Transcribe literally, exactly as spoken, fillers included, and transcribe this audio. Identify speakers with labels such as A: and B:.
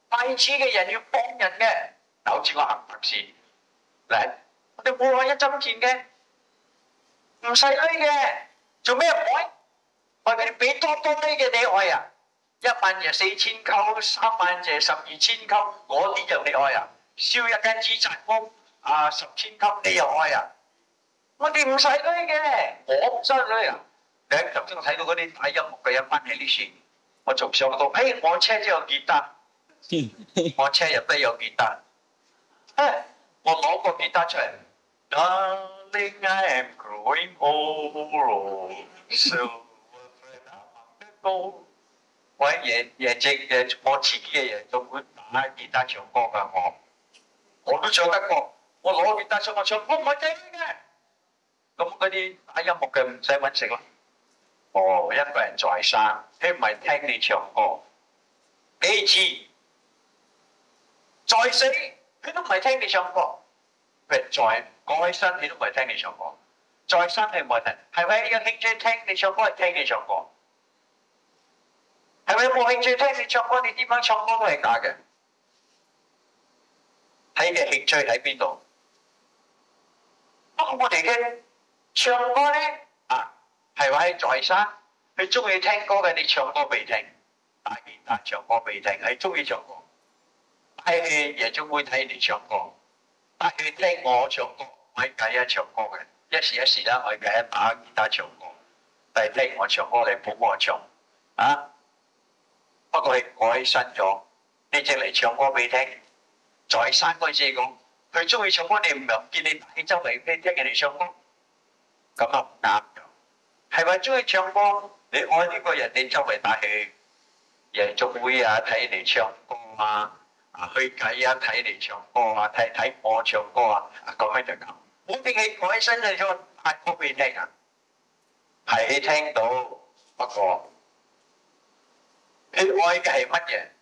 A: 帶錢嘅人要幫人嘅，嗱好似我行白事，嗱我哋冇攞一針錢嘅，唔使攞嘅，做咩愛？我哋俾多多啲嘅你愛啊！一萬就四千溝，三萬就十二千溝，嗰啲就你愛啊！燒一間紙紮屋啊，十千溝你又愛啊！我哋唔使攞嘅，我唔使攞啊！你頭先我睇到嗰啲打音樂嘅一班喺呢處，我仲想到，誒我車都有吉他，我車入邊有吉他，誒我攞個吉他出嚟 ，Darling I am growing old, so高，我喺夜夜正嘅我自己嘅嘢都會打吉他唱歌㗎，我我都唱得過，我攞吉他上我唱，我唔係正嘅。咁嗰啲打音樂嘅唔使揾食啦。哦，一個人在生，佢唔係聽你唱歌，幾次在死佢都唔係聽你唱歌，佢在講起身佢都唔係聽你唱歌，在生係冇人，係咪有興趣聽你唱歌係聽你唱歌？係咪冇興趣聽你唱歌？你點樣唱歌都係假嘅。睇嘅興趣喺邊度？不過我哋嘅唱歌咧啊，係話喺在生，佢中意聽歌嘅，你唱歌俾聽，打吉他唱歌俾聽，係中意唱歌。帶去夜總會睇你唱歌，帶去聽我唱歌，我喺第一唱歌嘅，一時一時啦，我喺第一打吉他唱歌，但係聽我唱歌你捧我唱啊。不過佢改新咗，你淨嚟唱歌俾聽。在生嗰陣時講，佢中意唱歌，你唔係見你喺周圍聽人哋唱歌，咁啊唔啱嘅。係咪中意唱歌？你愛呢個人，你周圍帶去夜總會啊，睇你唱歌啊，啊去計啊，睇你唱歌啊，睇睇我唱歌啊，咁樣就咁。冇定係改新嘅咗，嗌歌俾你聽啊，係聽到，不過佢愛嘅係乜嘢？